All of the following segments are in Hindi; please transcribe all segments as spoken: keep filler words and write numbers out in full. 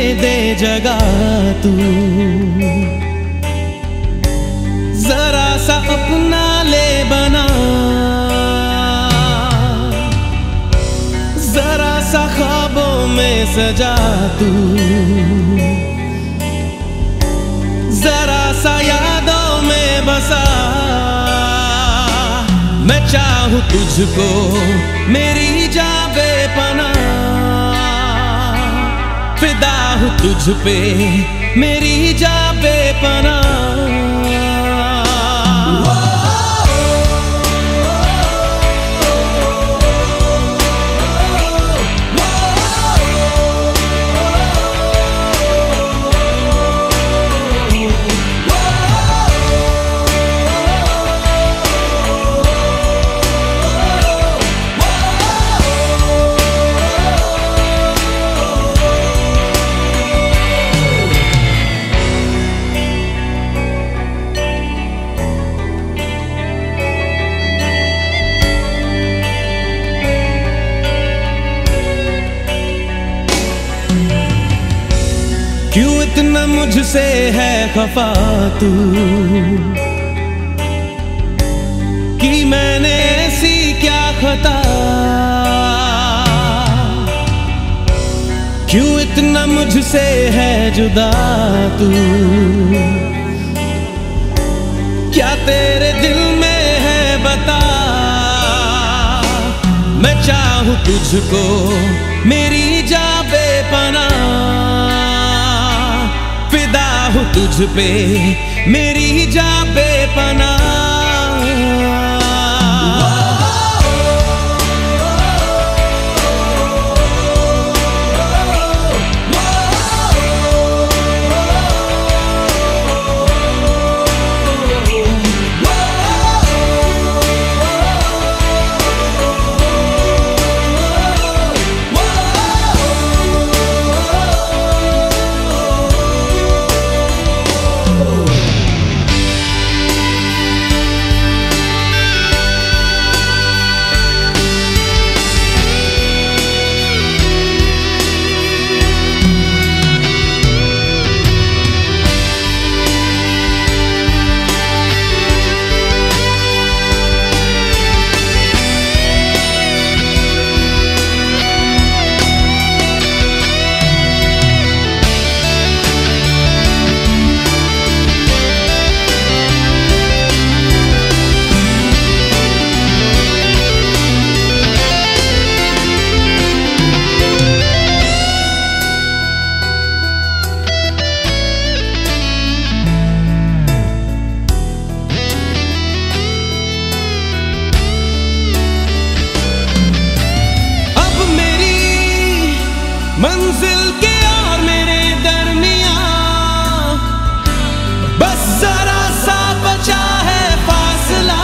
में दे जगह तू, जरा सा अपना ले बना, जरा सा ख्वाबों में सजा तू, जरा सा यादों में बसा। मैं चाहूं तुझको मेरी जान बेपनाह, फिदा हूं तुझ पे मेरी जान बेपनाह। क्यों इतना मुझसे है खफा तू, कि मैंने ऐसी क्या खता। क्यों इतना मुझसे है जुदा तू, क्या तेरे दिल में है बता। मैं चाहूं तुझको मेरी जान बेपनाह, फिदा हूं तुझ पे मेरी जान बेपनाह। मंजिल के और मेरे दरमियां बस जरा सा बचा है फासला।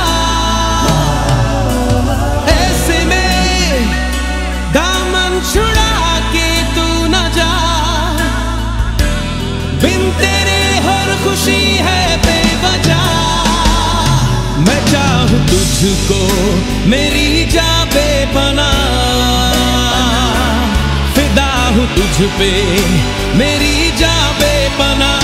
ऐसे में दामन छुड़ा के तू न जा, बिन तेरे हर खुशी है बेवजह। मैं चाहूं तुझको मेरी जान बेपनाह, तुझ पे मेरी जान बेपनाह।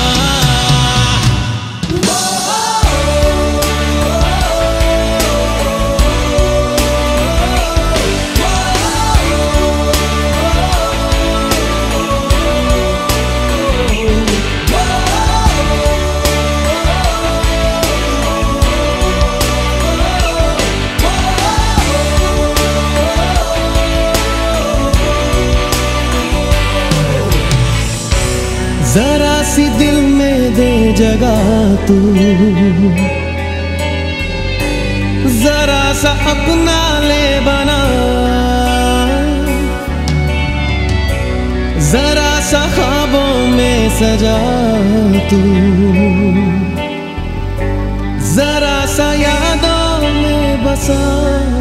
जरा सी दिल में दे जगह तू, जरा सा अपना ले बना, जरा सा ख्वाबों में सजा तू, जरा सा यादों में बसा।